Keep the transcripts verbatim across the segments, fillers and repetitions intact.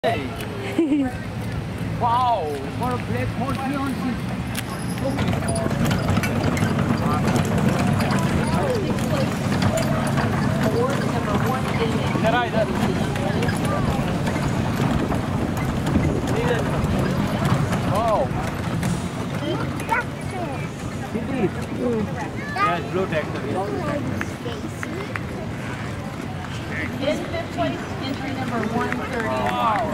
Wow, for a black horse beyond Wow. Yes, blue tractor. In fifth place, entry number one thirty. Wow.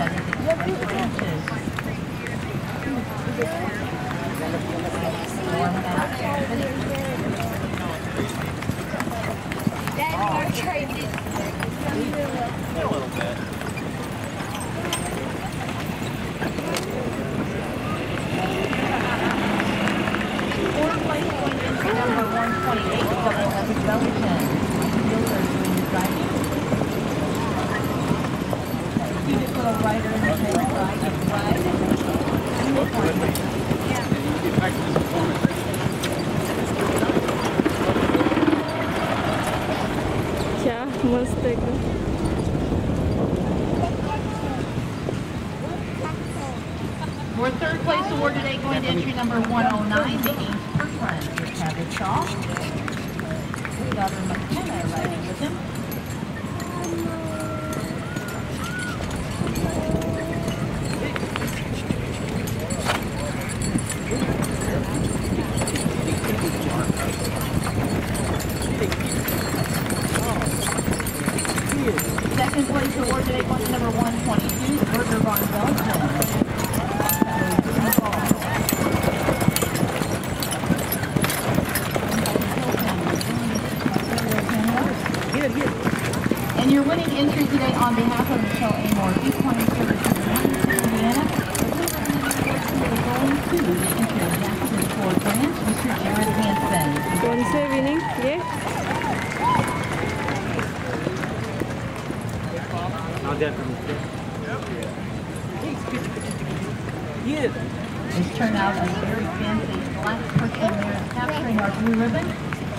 Dad, you tried it. A little bit. Fourth place point entry number one twenty-eight, double epic Wellington. Fielder doing the driving. Cute little rider in the tail side of flag. क्या मस्त एकदम Your third place award today going to entry number one oh nine, the Ames Kirkland with Cabot Shaw. His daughter McKenna riding with him. Second place award today going to number one twenty-two, Berger von Belgium. And your winning entry today on behalf of Michelle Amor, Equine Services of Indiana, is going to the entry of Jackson Ford Branch, Mister Jared Hansen. कौन से winning ये This turned out a very fancy black person there capturing our blue ribbon.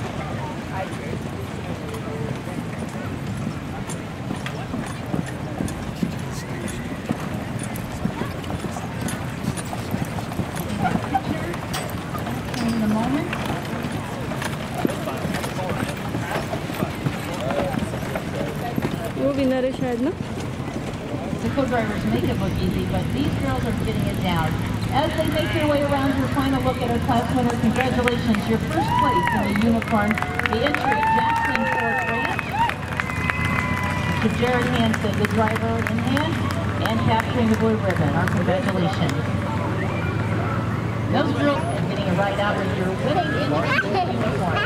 In a moment. वो winner है शायद ना The co-drivers make it look easy, but these girls are getting it down. As they make their way around your final look at our class winner, congratulations, your first place in the unicorn, the entry of Jackson Ford Branch. To Jared Hansen, the driver in hand, and capturing the blue ribbon. Our congratulations. Those girls are getting a ride out with your winning entry in the unicorn.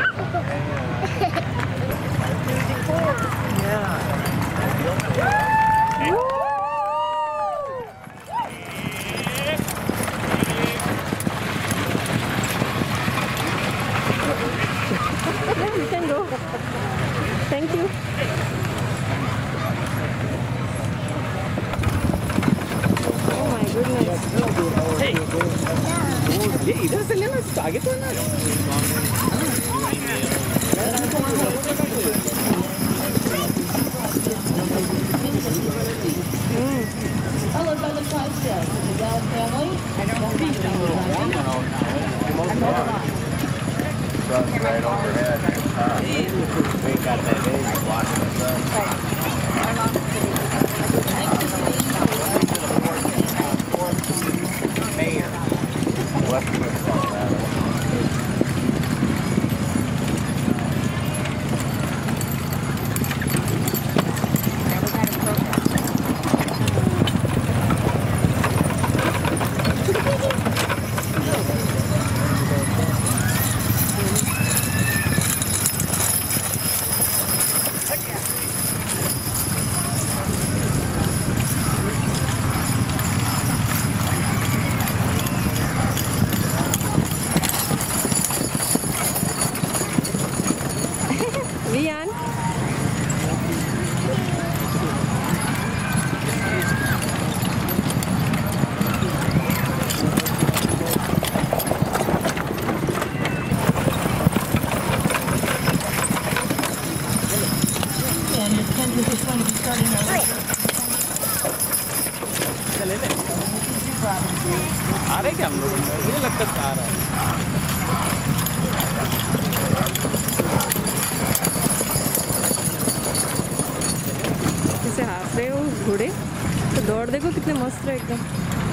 Yeah, you can go. Thank you. Oh my goodness. Hey. Hey, इधर से लेना आगे तो ना Followed by the Clydesdales, the Dell family. I don't think so. sun's right overhead. Uh, we ain't got that baby watching us up. Mayor. Westwood's on that. आ रहे क्या हम लोग? मुझे लगता है आ रहा है। जैसे हाफ रहे हो घोड़े तो दौड़ देखो कितने मस्त रहे एकदम।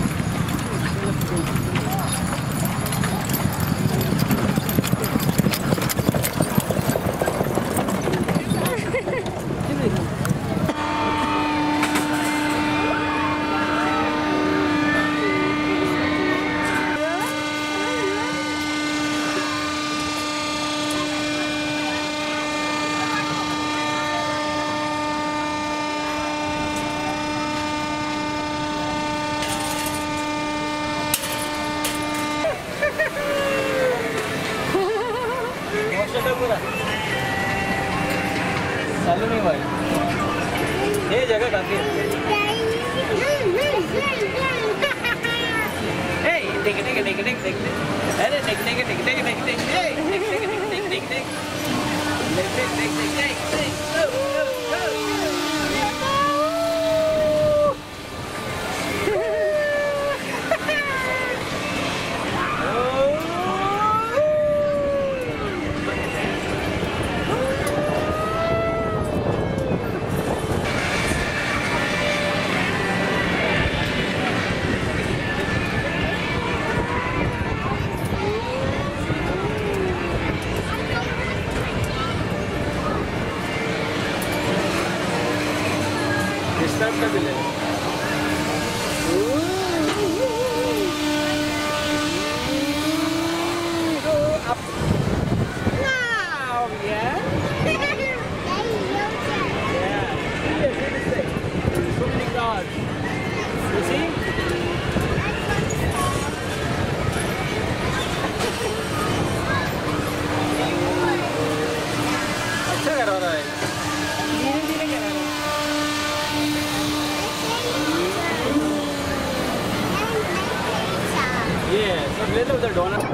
चालू नहीं भाई, ये जगह काफी है। देख देख देख देख देख अरे देख देख देख देख देख देख देख देख देख देख देख देख देख का भी ले अच्छा करा रहा है, धीरे धीरे करा रहा है। Yeah, so let's look at the donut.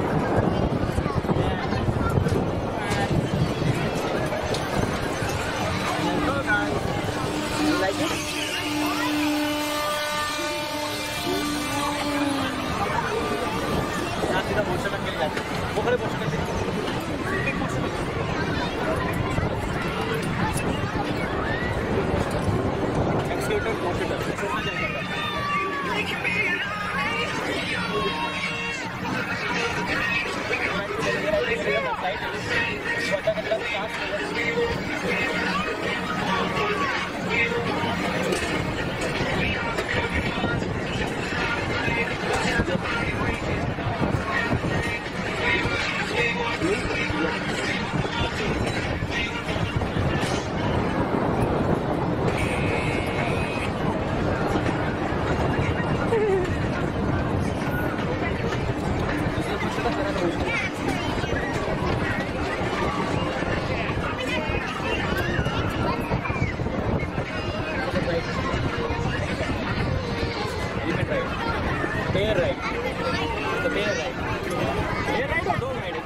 Hello guys, you like it? यहाँ सीधा मोशन के लिए जाते हैं, वो खड़े मोशन के लिए, एक motion accelerator motion bear ride. It's a bear ride. Bear ride or dog ride?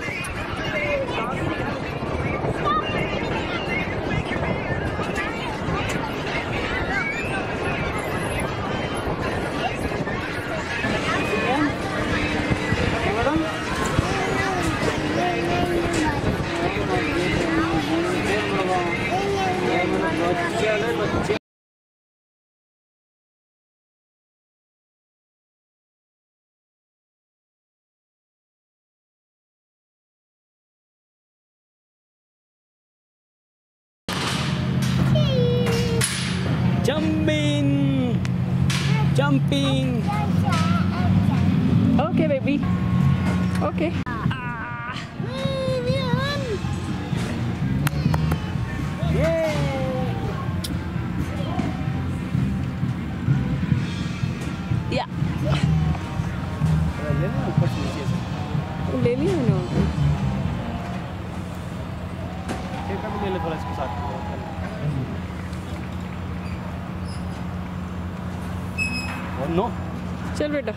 Jumping, jumping. Okay, baby. Okay. Yeah. ले लिया मैंने उनको। एक कभी ले ले थोड़ा इसके साथ। नो चल बेटा।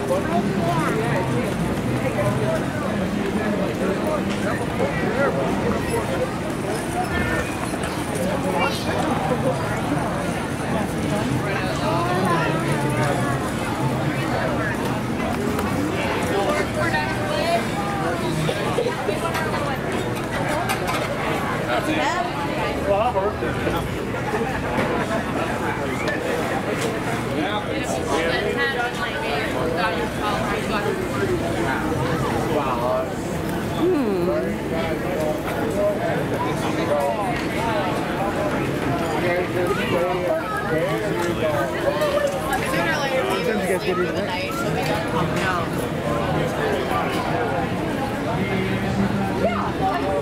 Mama, go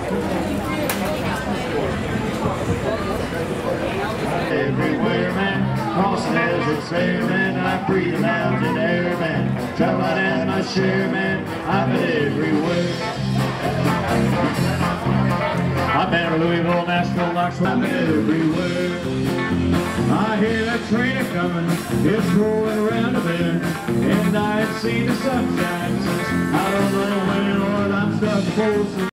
Everywhere, man, cross the desert, sail, man, I breathe the mountain air, man, travel as my share, man, I've been everywhere. I've been to Louisville, Nashville, Knoxville, I've been everywhere. I hear that train a-coming, it's rolling around a bend, and I ain't seen the sunshine since I don't know when, Lord, I'm stuck close.